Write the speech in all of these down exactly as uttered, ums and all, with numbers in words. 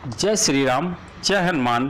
जय श्री राम, जय हनुमान।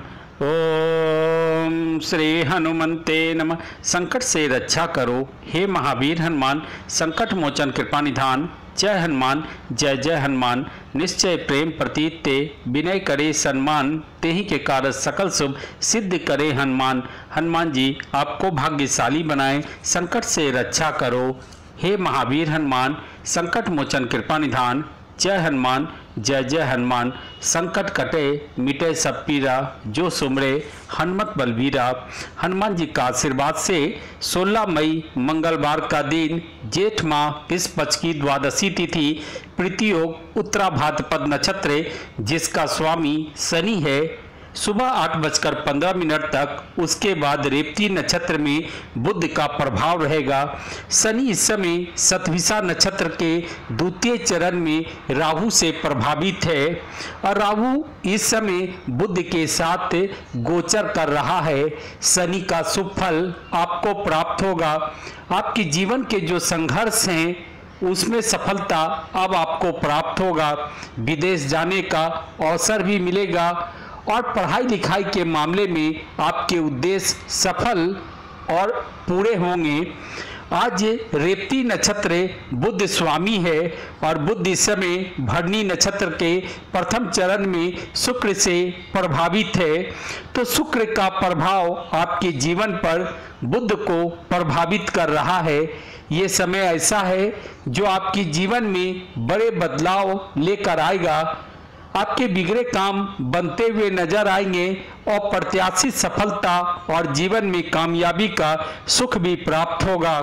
ओम श्री हनुमंते नमः। संकट से रक्षा करो हे महावीर हनुमान, संकट मोचन कृपा निधान। जय हनुमान, जय जय हनुमान। निश्चय प्रेम प्रतीत ते, विनय करे सम्मान। तेहि के कारज सकल शुभ, सिद्ध करे हनुमान। हनुमान जी आपको भाग्यशाली बनाए, संकट से रक्षा करो हे महावीर हनुमान, संकट मोचन कृपा निधान। जय हनुमान, जय जय हनुमान। संकट कटे मिटे सब पीरा, जो सुमरे हनुमत बलबीरा। हनुमान जी का आशीर्वाद से सोलह मई मंगलवार का दिन, जेठ माह इस पक्ष की द्वादशी तिथि, प्रीति योग उत्तरा भाद्रपद नक्षत्र, जिसका स्वामी शनि है, सुबह आठ बजकर पंद्रह मिनट तक। उसके बाद रेवती नक्षत्र में बुध का प्रभाव रहेगा। शनि इस समय शतभिषा नक्षत्र के द्वितीय चरण में राहु से प्रभावित है और राहु इस समय बुध के साथ गोचर कर रहा है। शनि का शुभ फल आपको प्राप्त होगा। आपके जीवन के जो संघर्ष हैं उसमें सफलता अब आपको प्राप्त होगा। विदेश जाने का अवसर भी मिलेगा और पढ़ाई लिखाई के मामले में आपके उद्देश्य सफल और पूरे होंगे। आज रेवती नक्षत्र बुध स्वामी है और बुध इस समय भरणी नक्षत्र के प्रथम चरण में शुक्र से प्रभावित है। तो शुक्र का प्रभाव आपके जीवन पर बुध को प्रभावित कर रहा है। ये समय ऐसा है जो आपके जीवन में बड़े बदलाव लेकर आएगा। आपके बिगड़े काम बनते हुए नजर आएंगे और प्रत्याशित सफलता और जीवन में कामयाबी का सुख भी प्राप्त होगा।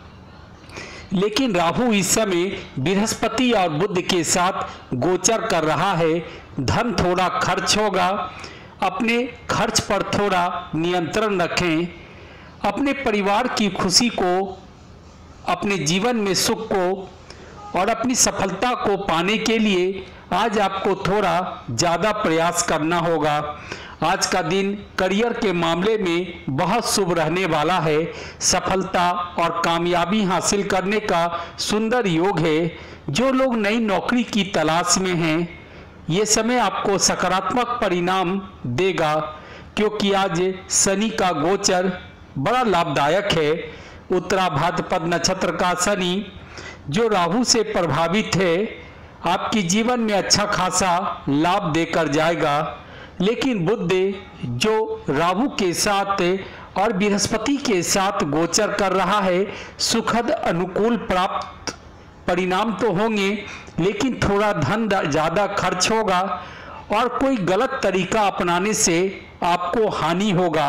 लेकिन राहु इस समय बृहस्पति और बुध के साथ गोचर कर रहा है। धन थोड़ा खर्च होगा। अपने खर्च पर थोड़ा नियंत्रण रखें। अपने परिवार की खुशी को, अपने जीवन में सुख को और अपनी सफलता को पाने के लिए आज आपको थोड़ा ज़्यादा प्रयास करना होगा। आज का दिन करियर के मामले में बहुत शुभ रहने वाला है। सफलता और कामयाबी हासिल करने का सुंदर योग है। जो लोग नई नौकरी की तलाश में हैं, ये समय आपको सकारात्मक परिणाम देगा, क्योंकि आज शनि का गोचर बड़ा लाभदायक है। उत्तरा भाद्रपद नक्षत्र का शनि जो राहु से प्रभावित है, आपके जीवन में अच्छा खासा लाभ देकर जाएगा। लेकिन बुध जो राहु के साथ और बृहस्पति के साथ गोचर कर रहा है, सुखद अनुकूल प्राप्त परिणाम तो होंगे, लेकिन थोड़ा धन ज़्यादा खर्च होगा और कोई गलत तरीका अपनाने से आपको हानि होगा।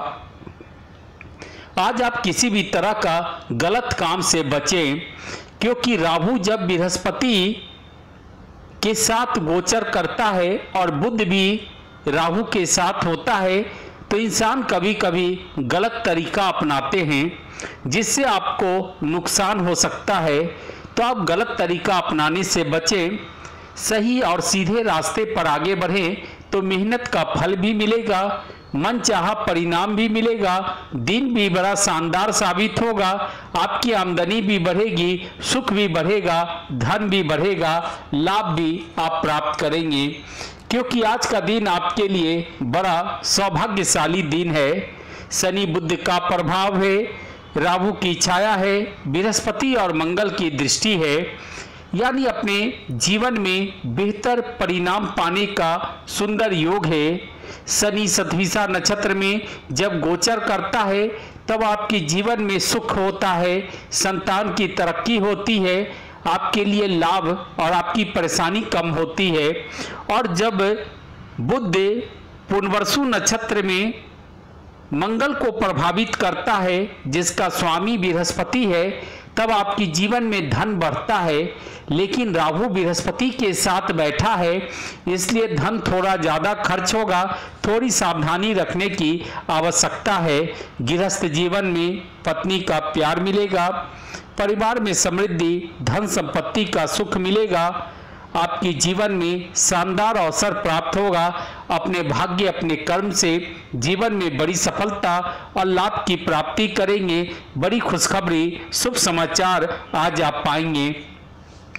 आज आप किसी भी तरह का गलत काम से बचें, क्योंकि राहु जब बृहस्पति के साथ गोचर करता है और बुध भी राहु के साथ होता है, तो इंसान कभी कभी गलत तरीका अपनाते हैं जिससे आपको नुकसान हो सकता है। तो आप गलत तरीका अपनाने से बचें, सही और सीधे रास्ते पर आगे बढ़ें तो मेहनत का फल भी मिलेगा, मन चाहा परिणाम भी मिलेगा। दिन भी बड़ा शानदार साबित होगा। आपकी आमदनी भी बढ़ेगी, सुख भी बढ़ेगा, धन भी बढ़ेगा, लाभ भी आप प्राप्त करेंगे, क्योंकि आज का दिन आपके लिए बड़ा सौभाग्यशाली दिन है। शनि बुध का प्रभाव है, राहु की छाया है, बृहस्पति और मंगल की दृष्टि है, यानी अपने जीवन में बेहतर परिणाम पाने का सुंदर योग है। शनि शतभिषा नक्षत्र में जब गोचर करता है तब आपके जीवन में सुख होता है, संतान की तरक्की होती है, आपके लिए लाभ और आपकी परेशानी कम होती है। और जब बुध पुनर्वसु नक्षत्र में मंगल को प्रभावित करता है, जिसका स्वामी बृहस्पति है, तब आपके जीवन में धन बढ़ता है। लेकिन राहु बृहस्पति के साथ बैठा है, इसलिए धन थोड़ा ज़्यादा खर्च होगा। थोड़ी सावधानी रखने की आवश्यकता है। गृहस्थ जीवन में पत्नी का प्यार मिलेगा, परिवार में समृद्धि, धन संपत्ति का सुख मिलेगा। आपके जीवन में शानदार अवसर प्राप्त होगा। अपने भाग्य, अपने कर्म से जीवन में बड़ी सफलता और लाभ की प्राप्ति करेंगे। बड़ी खुशखबरी, शुभ समाचार आज आप पाएंगे।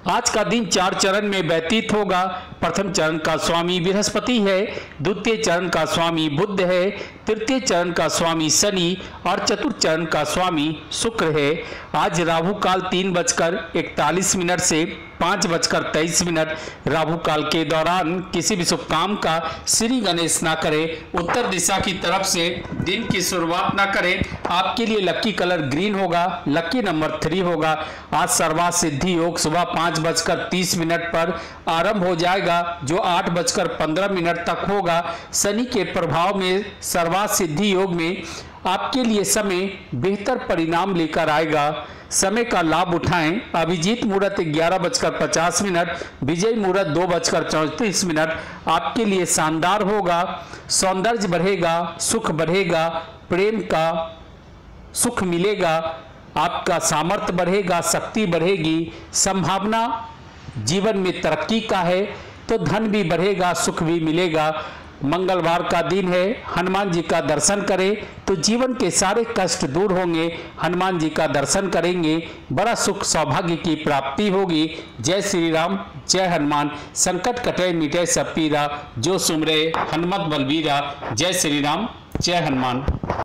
आज का दिन चार चरण में व्यतीत होगा। प्रथम चरण का स्वामी बृहस्पति है, द्वितीय चरण का स्वामी बुध है, तृतीय चरण का स्वामी शनि और चतुर्थ चरण का स्वामी शुक्र है। आज राहु काल तीन बजकर इकतालीस मिनट से पाँच बजकर तेईस मिनट राहु काल के दौरान किसी भी शुभ काम का श्री गणेश ना करें। उत्तर दिशा की तरफ से दिन की शुरुआत ना करें। आपके लिए लकी कलर ग्रीन होगा, लकी नंबर थ्री होगा। आज सर्वार्थ सिद्धि योग सुबह पाँच बजकर तीस मिनट पर आरंभ हो जाएगा, जो आठ बजकर पंद्रह मिनट तक होगा। शनि के प्रभाव में सर्वार्थ सिद्धि योग में आपके लिए समय बेहतर परिणाम लेकर आएगा। समय का लाभ उठाएं। अभिजीत मुहूर्त ग्यारह बजकर पचास मिनट, विजय मुहूर्त दो बजकर चौंतीस मिनट आपके लिए शानदार होगा। सौंदर्य बढ़ेगा, सुख बढ़ेगा, प्रेम का सुख मिलेगा, आपका सामर्थ्य बढ़ेगा, शक्ति बढ़ेगी, संभावना जीवन में तरक्की का है तो धन भी बढ़ेगा, सुख भी मिलेगा। मंगलवार का दिन है, हनुमान जी का दर्शन करें तो जीवन के सारे कष्ट दूर होंगे। हनुमान जी का दर्शन करेंगे, बड़ा सुख सौभाग्य की प्राप्ति होगी। जय श्री राम, जय हनुमान। संकट कटे मिटे सब पीरा, जो सुमरे हनुमत बलबीरा। जय श्री राम, जय हनुमान।